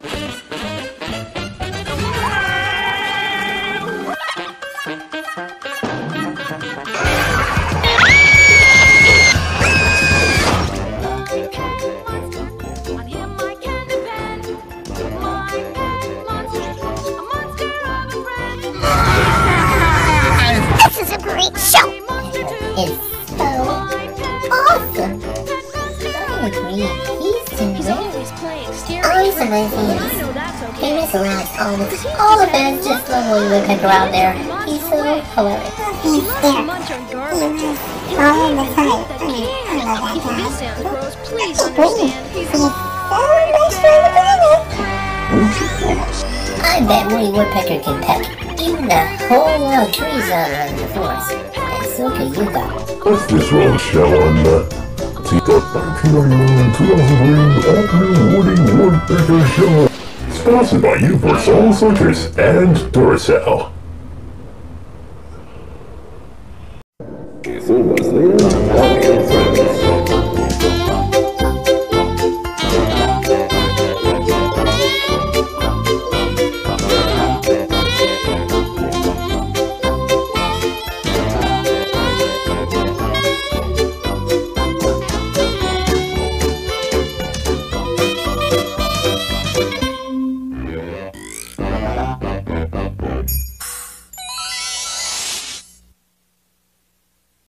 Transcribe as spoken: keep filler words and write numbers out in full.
This is a great show! It's so awesome! I agree, he's terrific. Always amazing. He mesmerized all the, all the fans just love Willie Woodpecker out there. He's so hilarious. He's there. He was all the time. I mean, I love that guy. He's so much fun to planet. I bet Willie Woodpecker can peck even a whole lot of trees out of the forest. And so can you guys. What's this wrong show on the nineteen ninety-nine two thousand three All-New Woody Woodpecker Show? Sponsored by Universal Circus and Duracell. It was Leigh-Allyn.